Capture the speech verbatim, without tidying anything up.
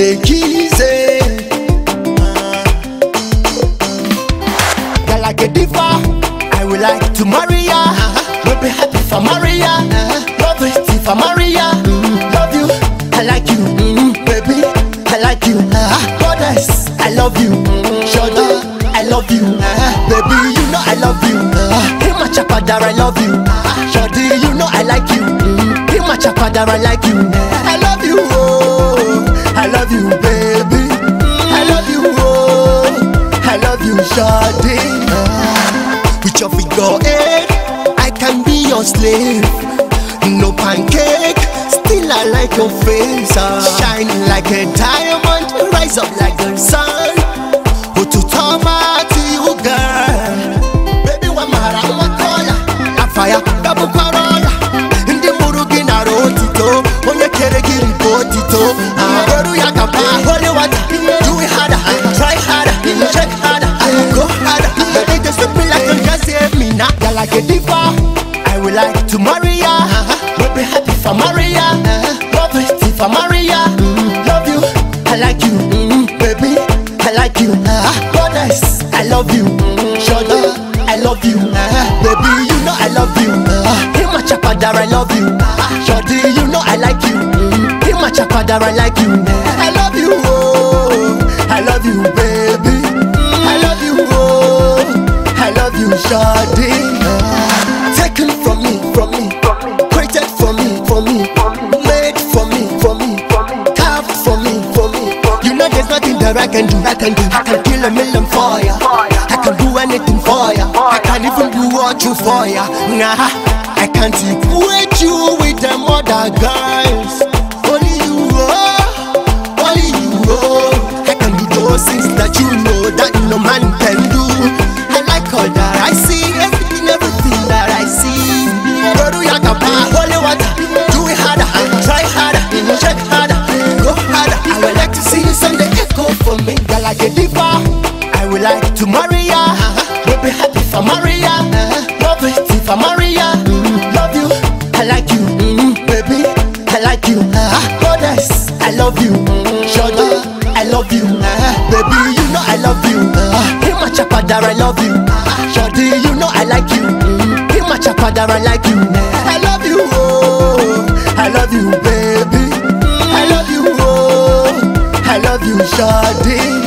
take easy. Uh, Girl like a diva, I would like to marry ya. Uh-huh. We'll be happy for Maria. Uh-huh. Love it if I marry ya. Mm-hmm. Love you, I like you, mm-hmm. Baby, I like you. Uh-huh. Goddess, I love you. Mm-hmm. Shorty, I love you. Uh-huh. Baby, you know I love you. Uh-huh. Hey, my chapadar, I love you. Uh-huh. Shorty, you know I like you. Mm-hmm. Hey, my chapadar, I like you. Uh-huh. I love you, oh, I love you, baby. Mm-hmm. I love you, oh, I love you, shorty. Uh-huh. With your figure eight, I can be your slave. No pancake, still I like your face. Uh. Shining like a diamond, rise up like the sun. Who to talk to you, girl? Baby, what matter? What color? A fire, double corolla. In the Murugi Narotito, on your Keregi Potito. Ah, Beru Yakapa, holy water. Do it harder, try harder, check harder, go harder. Baby, just look me like a just save me now. You're like a diva, I would like to marry ya. We'll be happy for Maria. Love it if I marry ya. Love you, I like you, baby, I like you. Goddess, I love you. Shorty, I love you. Baby, you know I love you. Hey, my chapadar, I love you. Shorty, you know I like you. Hey, my chapadar, I like you. I love you, oh, I love you, baby. I love you, oh, I love you, shorty. Taken from me, from me, created for me, for me, made for me, for me, carved for me, for me. You know there's nothing that I can do, I can do. I can kill a million for ya, I can do anything for ya, I can even do what you for ya. Nah, I can't equate you with them other guys. Only you, oh, only you, oh. I can do those things that you know that no man can do. I like all that I see, everything, everything that I see. Beru Yakapa, holy water. Do it harder, try harder, check harder, go harder. I would like to see you Sunday echo for me. Girl like a diva, I would like to marry ya. We'll be happy for Maria. Love it if I marry ya. Love you, I like you, baby, I like you. Goddess, I love you. Shorty, I love you. Baby, you know I love you. Hey, my chapadar, I love you. Shorty, you know I like you. Hey, my chapadar, I like you. I love you, oh, I love you, baby. I love you, oh, I love you, shorty.